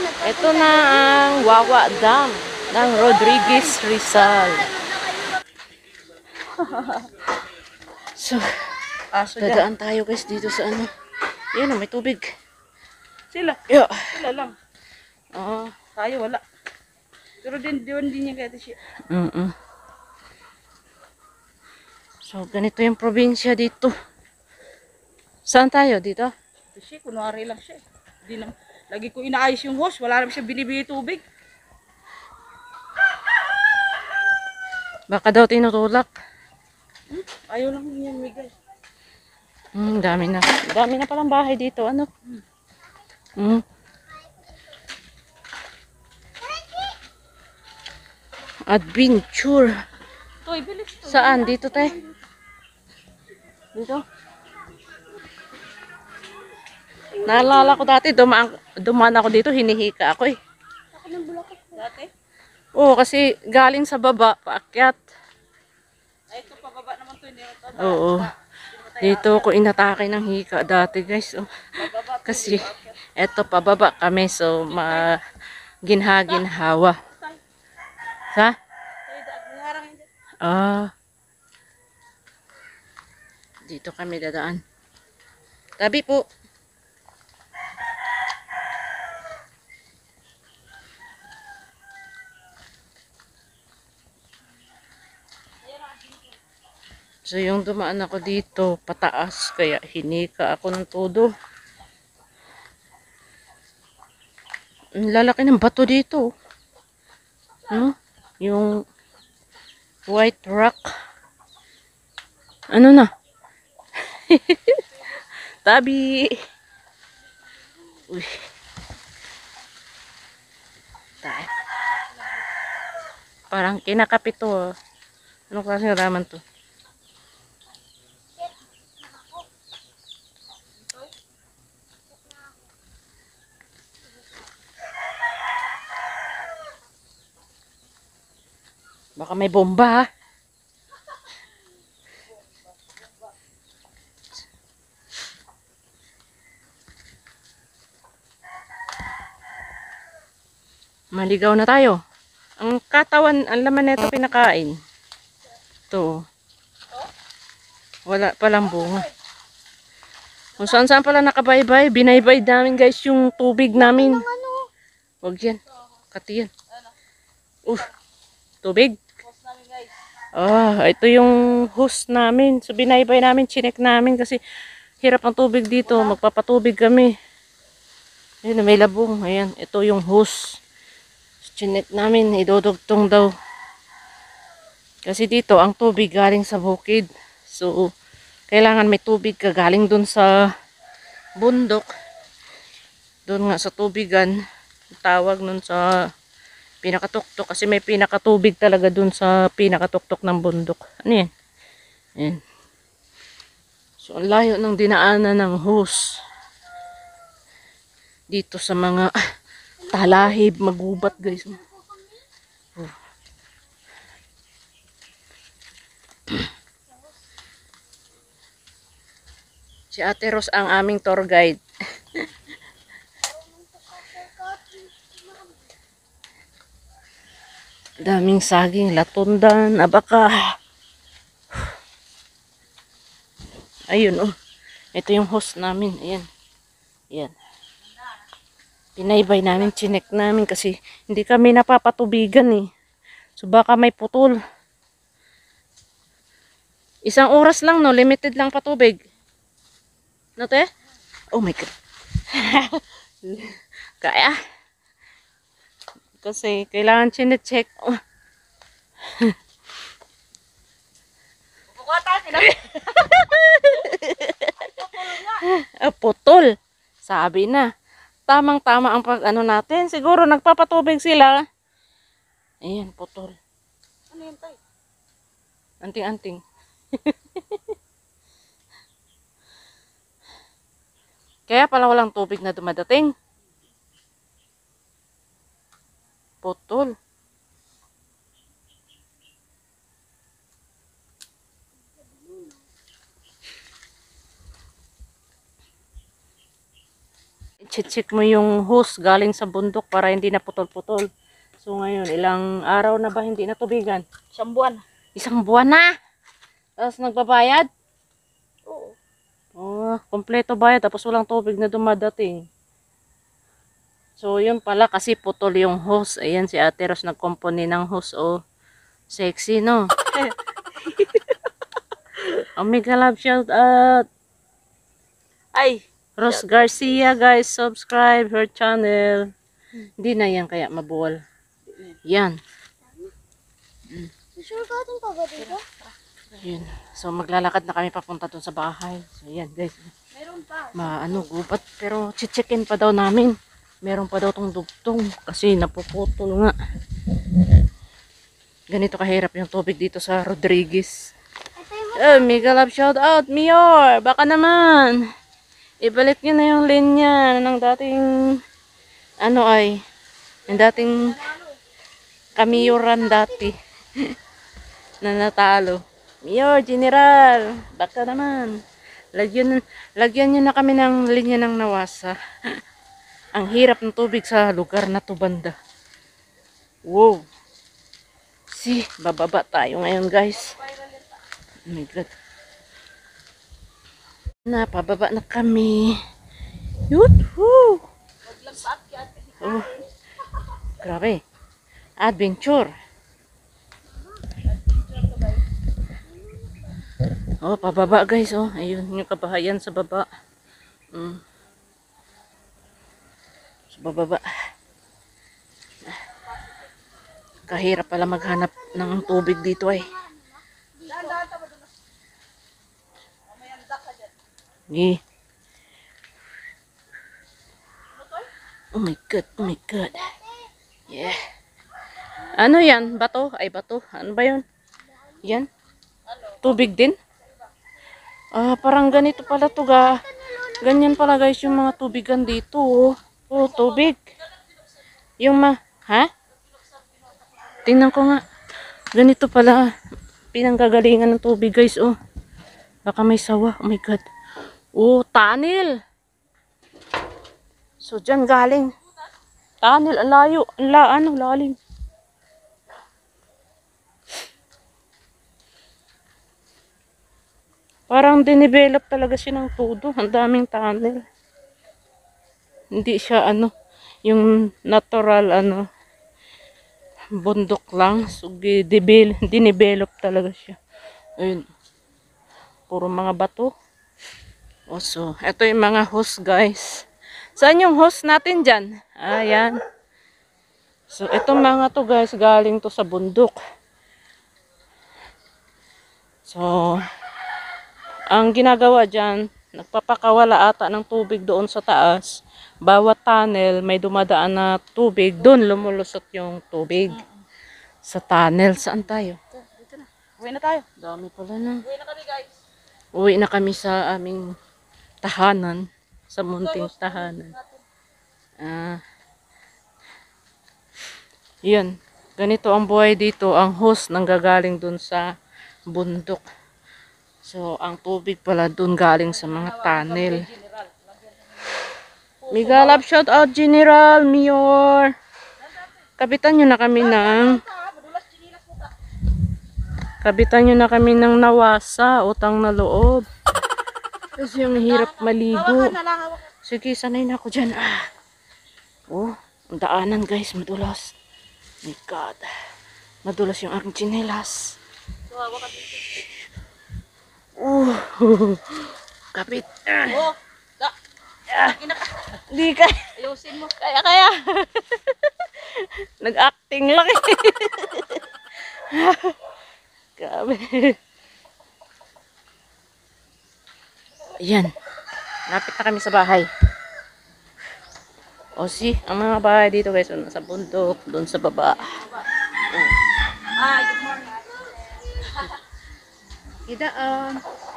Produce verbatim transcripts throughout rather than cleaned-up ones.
Ito na ang Wawa Dam ng Rodriguez Rizal. So, Aso dyan. dadaan tayo guys dito sa ano. Yan, may tubig. Sila. Yeah. Sila lang. Oo. Tayo wala. Pero din, din, din niya kaya siya. Mm -mm. So, ganito yung probinsya dito. Saan tayo? Dito? Kasi kunwari lang siya. Di na, lagi ko inaayos yung hose. Wala naman siya binibigay tubig. Baka daw tinutulak. Hmm? Ayaw lang niya migay. Hmm, dami na. Dami na palang bahay dito. Ano? Hmm. Adventure. Toy, bilis to. Saan? Dito tayo? Dito? Naalala ko dati, dumaan, dumaan ako dito, hinihika ako eh. Ako ng bulak dati. Oo, kasi galing sa baba, paakyat. Ay, ito pababa naman to. Hindi naman to. Oo. Dito ako inatake ng hika dati guys. Oh. Kasi eto pababa kami so ma ginha-ginhawa. Sa? Ah. Dito kami dadaan. Tabi po. So yung dumaan ako dito pataas kaya hinika ako ng todo. Ang lalaki ng bato dito. No? Yung white rock. Ano na? Tabi. Uy. Tayo. Parang kinakapit to. Oh. Anong klaseng ramen to? Baka may bomba ha. Maligaw na tayo. Ang katawan, ang laman nito pinakain. Ito. Wala palang bunga. Kung saan saan pala nakabaybay, binaybay namin guys yung tubig namin. Huwag yan. Kati yan. Uh, tubig. Ah, ito yung hose namin. So binaybay namin, chinek namin kasi hirap ang tubig dito. Magpapatubig kami. Ayun, may labong. Ayan, ito yung hose. Chinek namin, idodugtong daw. Kasi dito, ang tubig galing sa bukid. So, kailangan may tubig ka galing dun sa bundok. Dun nga sa tubigan. Tawag nun sa pinakatuktok. Kasi may pinakatubig talaga dun sa pinakatuktok ng bundok. Ano yan? Ayan. So, ang layo ng dinaanan ng hose. Dito sa mga talahib, magubat guys. Oh. Si Ate Ros ang aming tour guide. Daming saging, latundan, abaka. Ayun oh. Ito yung host namin. Ayan. Ayan. Pinaybay namin, chinek namin kasi hindi kami napapatubigan eh. So baka may putol. Isang oras lang no, limited lang patubig. No te? Oh my god. Kaya. Kasi kailangan chinecheck. Oh. Ah, putol. Sabi na. Tamang-tama ang pag ano natin. Siguro nagpapatubig sila. Ayan, putol. Ano yun tayo? Anting-anting. Kaya pala walang tubig na dumadating. Putol. i-check mo yung hose galing sa bundok para hindi na putol-putol. So ngayon, ilang araw na ba hindi natubigan? Isang buwan. Isang buwan na! Tapos nagbabayad? Oo. Oh, kompleto bayad tapos walang tubig na dumadating. So yun pala kasi putol yung hose. Ayan si Ate Ros nagkompone ng hose. Oh, sexy no? Omega Love shout out. Ay, Ros Garcia guys, subscribe her channel. Hindi na yan kaya mabuwal. Yan. Sure ka ating pa ba dito? Yun. So maglalakad na kami papunta dun sa bahay. So yan guys. meron pa. Maano gubat pero checkin pa daw namin. Meron pa daw tong dugtong kasi napuputol nga. Ganito kahirap yung tubig dito sa Rodriguez. Oh, mega love shout out, Mior. Baka naman. Ibalik nyo na yung linya ng dating ano ay yung dating kamiyoran dati na natalo. Mior, General. Baka naman. Lagyan, lagyan nyo na kami ng linya ng Nawasa. Ang hirap ng tubig sa lugar na to banda. Wow. See, bababa tayo ngayon guys. Oh my God. Na, pababa na kami. Yuhuu. Oh, grabe. Adventure. Oh, pababa guys. Oh, ayun yung kabahayan sa baba. Mm. Sa bababa. Kahirap pala maghanap ng tubig dito ay. Gi. Oh my God, oh my God. Yeah. Ano yan? Bato? Ay, bato. Ano ba yun? Yan? Tubig din? Ah, parang ganito pala to ga. Ganyan pala guys yung mga tubigan dito. Oh, oh tubig. Yung ma... Ha? Tingnan ko nga. Ganito pala. Pinanggagalingan ng tubig guys. Oh. Baka may sawa. Oh my God. Oh, tunnel. So, dyan galing. Tunnel. Ang layo. Ang la, ano, lalim. Parang dinevelop talaga siya ng todo. Ang daming tunnel. Hindi siya, ano, yung natural, ano, bundok lang. So, dinevelop talaga siya. Ayun. Puro mga bato. O, so, ito yung mga hose, guys. Saan yung hose natin dyan? Ayan. So, itong mga to, guys, galing to sa bundok. So, ang ginagawa dyan, nagpapakawala ata ng tubig doon sa taas. Bawat tunnel, may dumadaan na tubig. Doon lumulusot yung tubig. Sa tunnel. Saan tayo? Dito na. Uwi na tayo. Dami pala na. Uwi na kami guys. Uwi na kami sa aming tahanan. Sa munting tahanan. Ah. Yan. Ganito ang buhay dito. Ang hose nanggagaling dun sa bundok. So, ang tubig pala dun galing sa mga tunnel. Mega love shout out General Mior. Kapitan nyo na kami ng Kapitan nyo na kami ng Nawasa, utang na loob. Kasi yung hirap maligo. Sige, sanay na ako dyan. Ah. Oh, ang daanan guys, madulas. My God. Madulas yung aking chinelas. Oh, kapit. Oh, da. Ah. Kinaka. Di ka. Ayusin mo. Kaya, kaya. Nag-acting lang eh. Grabe. Ayan. Lapit na kami sa bahay. O si, ang mga bahay dito guys, nasa bundok, doon sa baba. Hi, good morning. Idaan.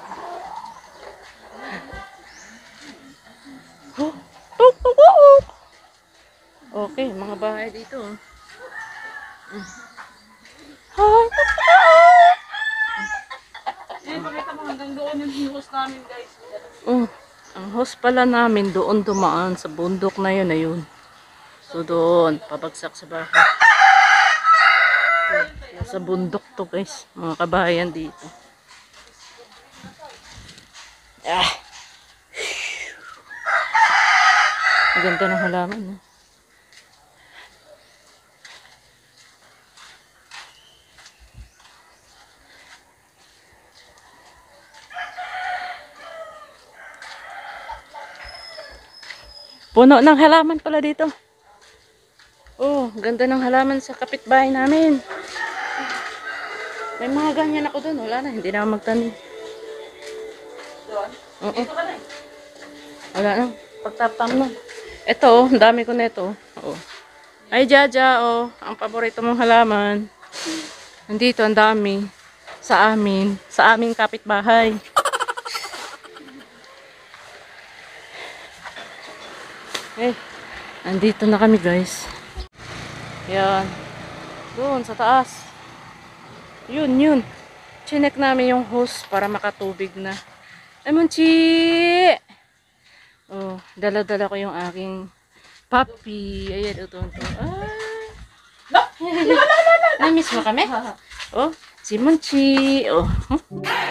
Oh, tuk, tuk, tuk. Okay, mga bahay dito. Hi, tuk, tuk. Eh, pakita mo hanggang doon yung hose namin guys. Oh, ang hose pala namin doon dumaan sa bundok na yun na yun. So doon, pabagsak sa bahay. Sa bundok to guys, mga kabahayan dito. Ah. Maganda ng halaman. No? Puno ng halaman pala dito. Oh, ganda ng halaman sa kapitbahay namin. May mga ganyan ako doon. Wala na, hindi na ako magtanim. Doon? Oo. Dito ka na eh. Wala na. Pagtaptam na. Ito, oh, ang dami ko nito. Oh. Ay, Jaja, oh. Ang paborito mong halaman. Nandito, ang dami. Sa amin. Sa aming kapitbahay. Eh, andito na kami, guys. Yan. Doon, sa taas. Yun, yun. Chinek namin yung hose para makatubig na. Ay, Munchi! Oh, dala-dala ko yung aking puppy. Ayan, ito, ito. Ay! Na-miss mo kami? Oh, si Munchi. Oh. Huh?